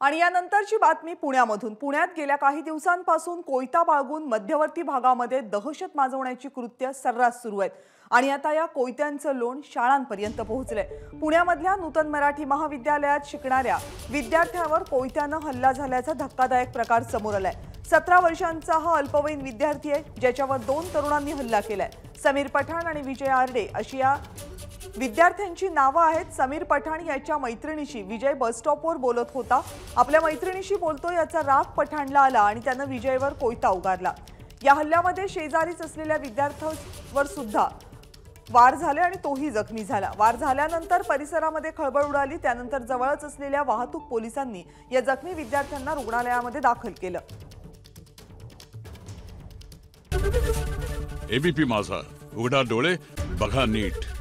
आणि यानंतरची बातमी पुण्यामधून। पुण्यात गेल्या काही दिवसांपासून कोयता बाळगून मध्यवर्ती भागामध्ये दहशत माजवण्याची कृत्य सर्रास सुरू आहेत आणि आता या कोयत्यांचं लोण शाळांपर्यंत पोहोचलंय। पुण्यामधल्या नूतन मराठी महाविद्यालयात शिकणाऱ्या विद्यार्थ्यावर कोयत्यानं हल्ला झाल्याचा धक्कादायक प्रकार समोर आलाय। 17 वर्षांचा हा अल्पवयीन विद्यार्थी आहे ज्याच्यावर 2 तरुणांनी हल्ला केलाय। समीर पठाण आणि विजय आरडे अशी या विद्यार्थ्यांची नावं आहेत। समीर पठाण याच्या मैत्रिणीशी विजय बस स्टॉपवर बोलत होता। आपल्या मैत्रिणीशी बोलतो याचा राग पठाणला आला आणि त्याने विजयवर कोयता उगारला। या हल्ल्यामध्ये शेजारीच असलेल्या विद्यार्थ्यावर सुद्धा वार झाले आणि तोही जखमी झाला। वार झाल्यानंतर परिसरामध्ये खळबळ उडाली। त्यानंतर जवळच असलेल्या वाहतूक पोलिसांनी या जखमी विद्यार्थ्यांना रुग्णालयामध्ये दाखल केलं। एबीपी माझा, उघडा डोळे बघा नीट।